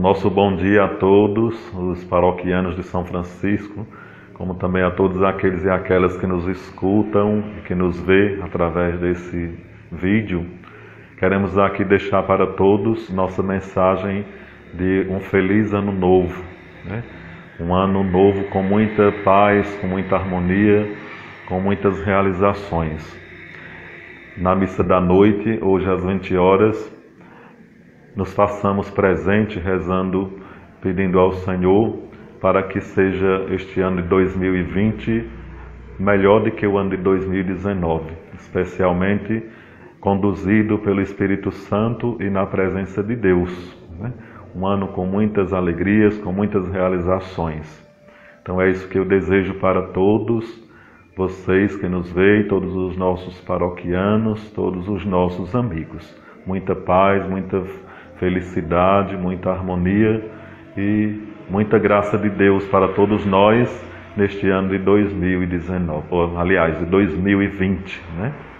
nosso bom dia a todos os paroquianos de São Francisco, como também a todos aqueles e aquelas que nos escutam e que nos vê através desse vídeo. Queremos aqui deixar para todos nossa mensagem de um feliz ano novo, né? Um ano novo com muita paz, com muita harmonia, com muitas realizações. Na missa da noite, hoje às 20 horas, nos façamos presente rezando, pedindo ao Senhor para que seja este ano de 2020 melhor do que o ano de 2019, especialmente conduzido pelo Espírito Santo e na presença de Deus, né? Um ano com muitas alegrias, com muitas realizações. Então é isso que eu desejo para todos vocês que nos veem, todos os nossos paroquianos, todos os nossos amigos. Muita paz, muita felicidade, muita harmonia e muita graça de Deus para todos nós neste ano de 2019, ou, aliás, de 2020, né?